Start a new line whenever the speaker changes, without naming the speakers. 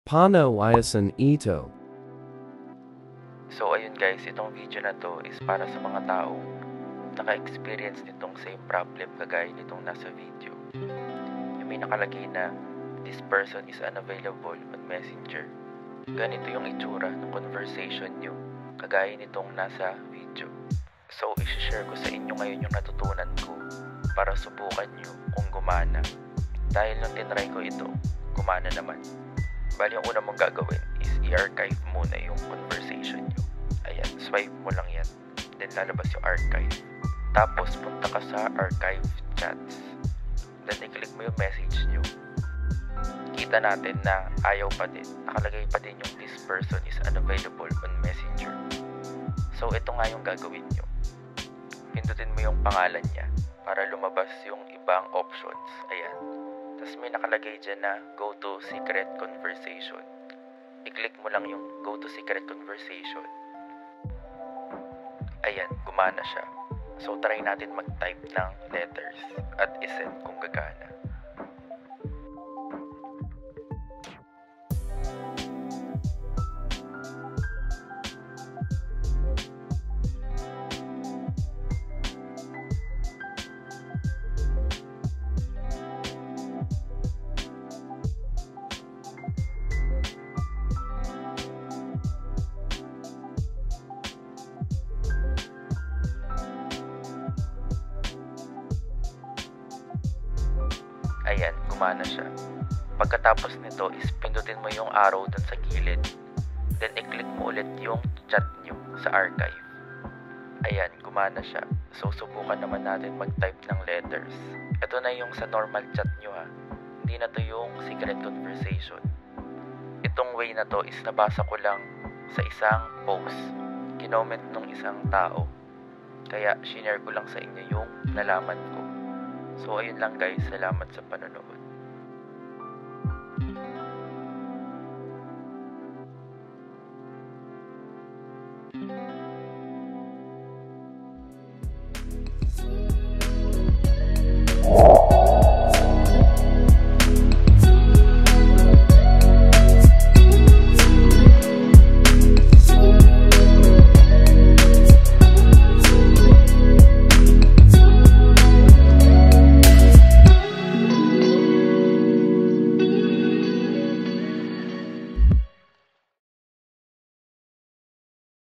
Paano Iasan ito?
So ayun guys, itong video na to is para sa mga taong naka-experience nitong same problem kagaya nitong nasa video. Yung may nakalagay na this person is unavailable on Messenger. Ganito yung itsura ng conversation nyo kagaya nitong nasa video. So isi-share ko sa inyo ngayon yung natutunan ko para subukan nyo kung gumana. Dahil nung tinry ko ito, gumana naman. Bali yung una mong gagawin is i-archive muna yung conversation nyo. Ayan, swipe mo lang yan. Then lalabas yung archive. Tapos punta ka sa archive chats. Then i-click mo yung message nyo. Kita natin na ayaw pa din. Nakalagay pa din yung this person is unavailable on Messenger. So ito nga yung gagawin nyo. Pindutin mo yung pangalan niya para lumabas yung ibang options. Ayan. Tapos may nakalagay dyan na go to secret conversation. I-click mo lang yung go to secret conversation. Ayan, gumana siya. So try natin mag-type ng letters at isend kung gagana. Ayan, gumana siya. Pagkatapos nito is pindutin mo yung arrow dun sa gilid. Then i-click mo ulit yung chat nyo sa archive. Ayan, gumana siya. So subukan naman natin mag-type ng letters. Ito na yung sa normal chat nyo ha. Hindi na to yung secret conversation. Itong way na to is nabasa ko lang sa isang post. Kinoment nung isang tao. Kaya shinare ko lang sa inyo yung nalaman ko. So ayun lang guys, salamat sa panonood.